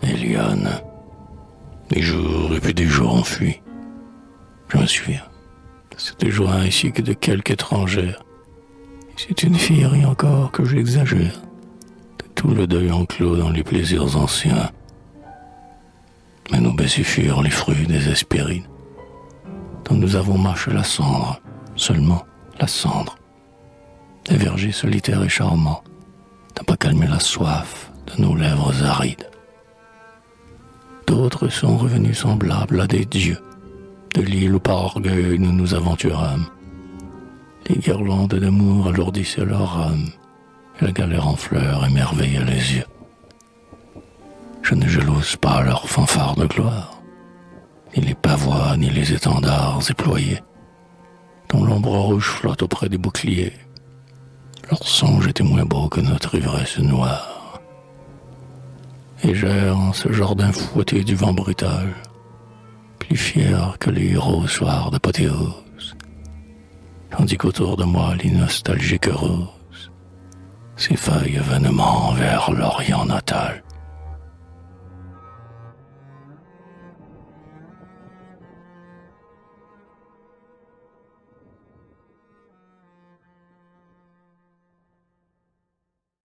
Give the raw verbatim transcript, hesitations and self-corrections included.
Eliane, des jours et puis des jours enfuis. Je me souviens, c'était joint ainsi que de quelque étrangère. C'est une fille, rien encore que j'exagère. De tout le deuil enclos dans les plaisirs anciens. Mais nos baisers furent les fruits des Hespérines, dont nous avons mâché la cendre, seulement la cendre. Des vergers solitaires et charmants, n'a pas calmé la soif de nos lèvres arides. D'autres sont revenus semblables à des dieux, de l'île où par orgueil nous nous aventurâmes. Les guirlandes d'amour alourdissaient leur âme, et la galère en fleurs émerveillait les yeux. Je ne jalouse pas leurs fanfares de gloire, ni les pavois, ni les étendards éployés, dont l'ombre rouge flotte auprès des boucliers. Leur songe était moins beau que notre ivresse noire. Et j'erre en ce jardin fouetté du vent brutal, plus fier que les héros au soir d'apothéose, tandis qu'autour de moi les nostalgiques roses s'effeuillent vainement vers l'Orient natal.